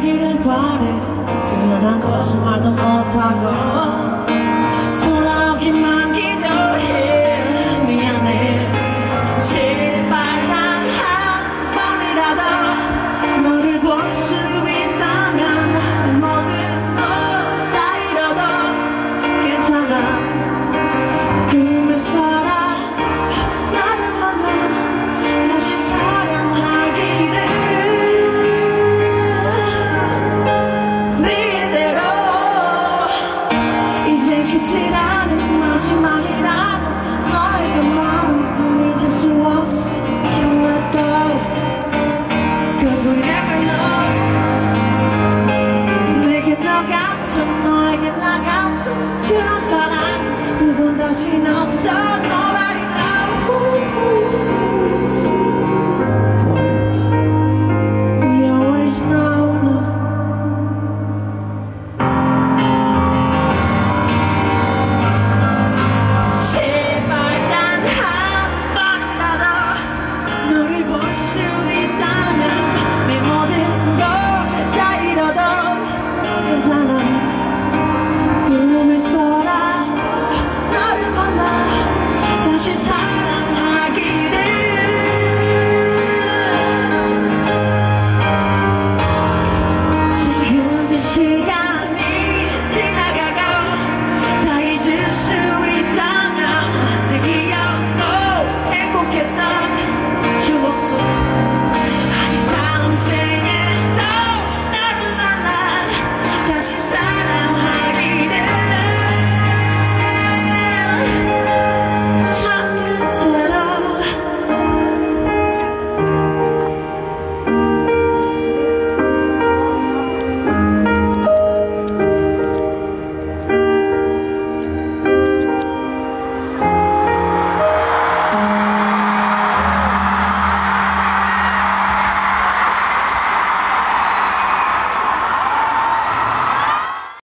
되기를 바래. 그런 거짓말도 못하고 돌아오기만 기도해. 미안해. 제발 단 한 번이라도 너를 볼 수 있다면 내 모든 것 다 잃어도 괜찮아. 꿈을 살아도 나를 만나 다시 사랑하기를. 네 이대로 이제 끝이라는 마지막이라는 너의 그 마음 믿을 수 없어. Can't let go Cause we never know. 내게 너 같은 너에게 나 같은 그런 사랑 그건 다신 없어.